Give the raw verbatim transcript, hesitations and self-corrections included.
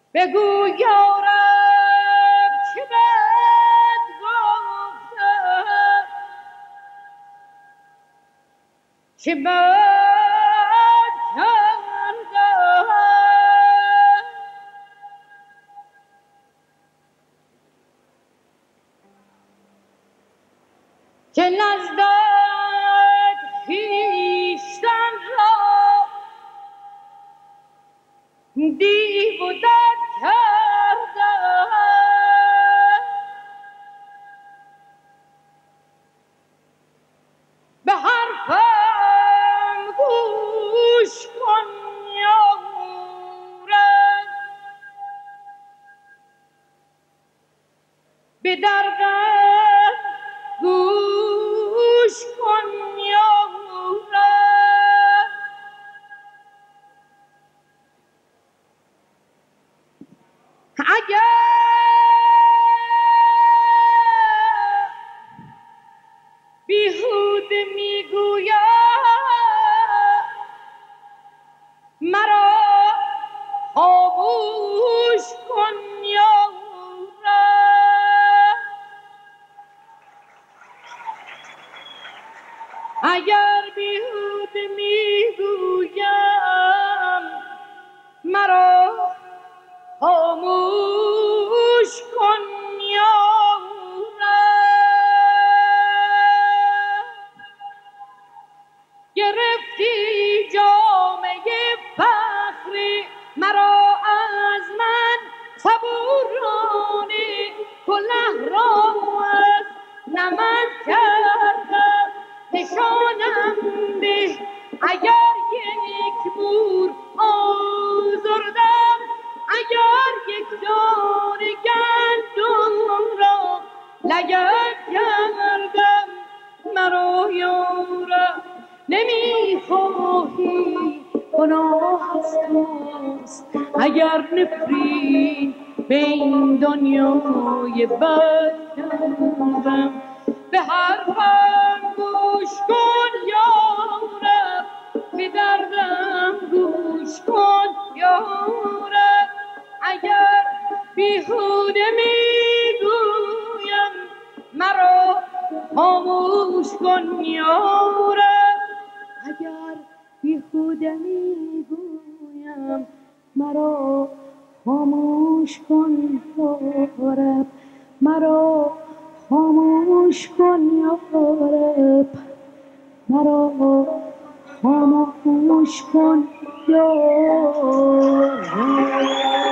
بگو یارب چه بد گفتم، چه بد کردم، که نزدت خویشتن را دیو و دد کردم. به حرفم گوش کن یارم، به دردم گوش کن یارم. اگر بیهوده میگویم مرا خاموش کن یارم. اگر بیهوده میگویم مرا خاموش کن یارم. گرفتی جامه فخری مرا از من صبورانه، کله را از نمد کردم نشانم ده. اگر یک مور آزردم، اگر یک دانه گندم را لگد کردم مرا یارم. نمیخواهی گناه از توست اگر نفرین به این دنیای بد کردم. به حرفم گوش کن یارم، به دردم گوش کن یارم. اگر بیهوده میگویم مرا خاموش کن یارم. اگر بیهوده میگویم مرا خاموش کن یارم. مرا خاموش کن یارب، مرا خاموش کن یارب.